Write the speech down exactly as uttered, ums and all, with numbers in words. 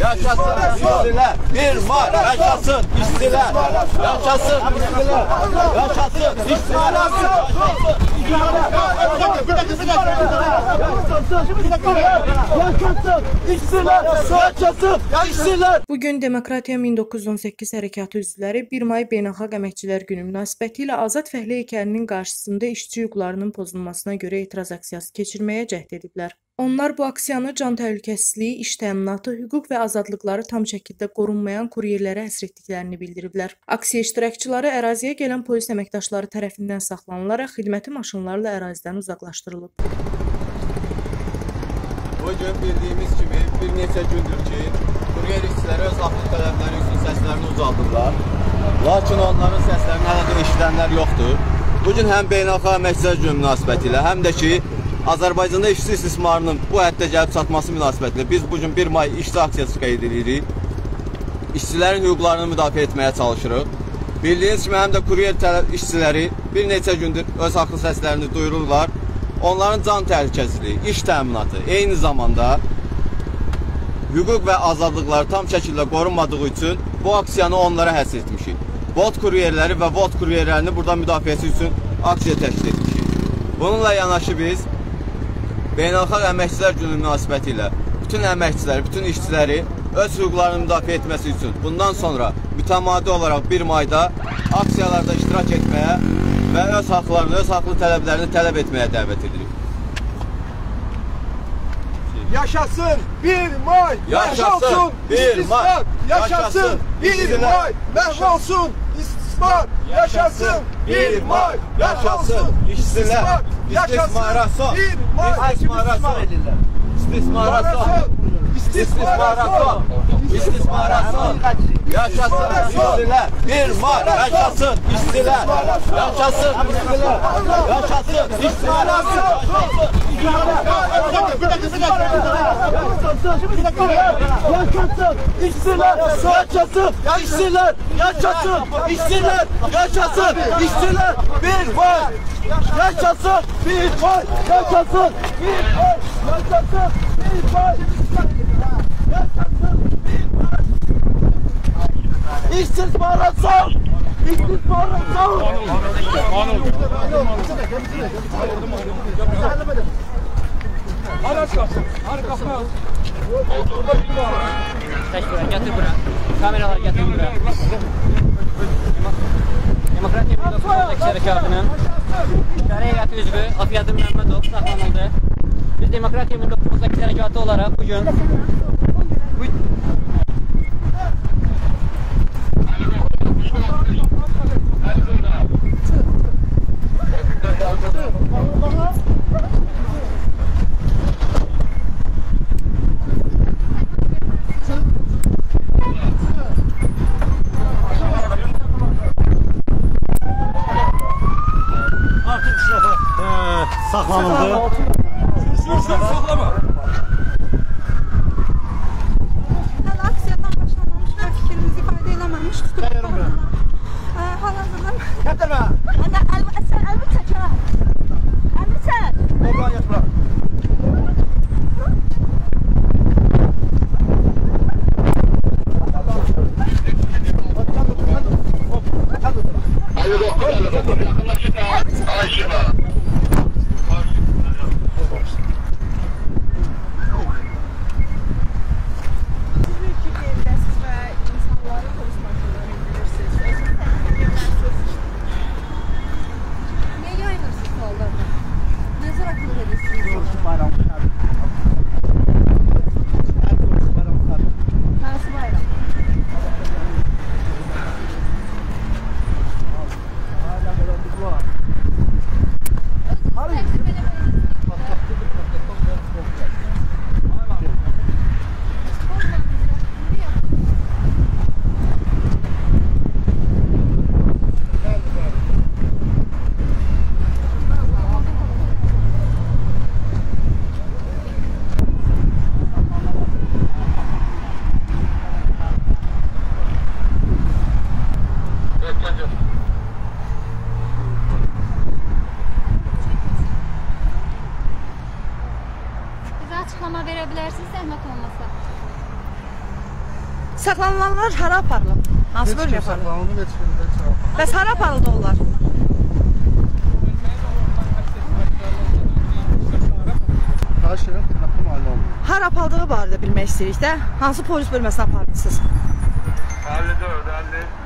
Yaşasın işçiler. bir may yaşasın işçiler. Yaşasın işçiler. Yaşasın işçiler. Bugün Demokratiya min doqquz yüz on səkkiz hərəkatı üzvləri bir may Beynəlxalq Əməkçilər Günü münasibətilə Azad Fəhlə heykəlinin qarşısında işçi hüquqlarının pozulmasına görə etiraz aksiyası keçirməyə cəhd ediblər. Onlar bu aksiyanı can təhlükəsizliyi, iş təminatı, hüquq və azadlıqları tam şəkildə qorunmayan kuryerlərə həsr etdiklərini bildiriblər. Aksiya iştirakçıları əraziyə gələn polis əməkdaşları tərəfindən saxlanılaraq xidməti maşınlarla ərazidən uzaqlaşdırılıb. Bugün bildiyimiz kimi bir neçə gündür ki, kuryer işçiləri öz haqlı tələbləri üçün səslərini ucaldırlar. Lakin onların səslərini hələ də eşidənlər yoxdur. Bugün həm Beynəlxalq Əməkçilər Günü münasibətilə, həm də ki, Azərbaycanda işçi istismarının bu həddə gəlib çatması münasibətilə biz bugün bir may işçi aksiyası qeyd edirik. İşçilərin hüquqlarını müdafiə etməyə çalışırıq. Bildiyiniz kimi həm də kuryer işçiləri bir neçə gündür öz haqlı səslərini duyururlar. Onların can təhlükəsizliyi, iş təminatı, eyni zamanda hüquq və azadlıqları tam şəkildə qorunmadığı üçün bu aksiyanı onlara həsr etmişik. Vot kuryerləri və vot kuryerlərini burada müdafiəsi üçün aksiya təşkil etmişik. Bununla yanaşı biz Beynəlxalq Əməkçilər Günü münasibəti ilə bütün əməkçiləri, bütün işçiləri öz hüquqlarını müdafiə etməsi üçün bundan sonra mütəmadi olaraq bir mayda aksiyalarda iştirak etməyə və öz haqlarını, öz haqlı tələblərini tələb etməyə dəvət edirik. Yaşasın bir may, yaşasın bir may, yaşasın bir may, məhrolsun istismar, yaşasın bir may, yaşasın işçilər, istismara son, istismara son, istismara son, istismara son, istismara son, yaşasın işçilər, bir may, yaşasın işçilər, yaşasın işçilər, yaşasın işçilər, yaşasın işçilər, yaşasın işçilər, yaşasın işçilər, yaşasın işçilər, bir may, yaşasın bir may, yaşasın bir may, yaşasın bir may, yaşasın bir may. İstismara son! İstismara son! Araç kapsın, araç kapsın. Getir buraya, getir buraya. Kameralar getir buraya. Demokratiya min doqquz yüz on səkkiz hərəkatının İdarə Heyəti üzvü Afiyəddin Məmmədov saxlanıldı. Biz Demokratiya min doqquz yüz on səkkiz hərəkatı olaraq bugün saxlanıldı. Saxlama. Aksiyadan başlamamışlar, fikrinizi ifadə eləməmiş, tutub hal-hazırda. Gətirmə. Sən əlmi çəkə. Əlmi çək. Oradan yatma. Açıqlama verə bilərsiniz, zəhmət olmasa. Saxlanılanlar hara aparılıb? Hansı bölgə aparılıb? Bəs hara aparıldı onlar? Hara aparıldığı barədə bilmək istəyirik də. Hansı polis bölməsinə apardınız siz? elli dörd, elli.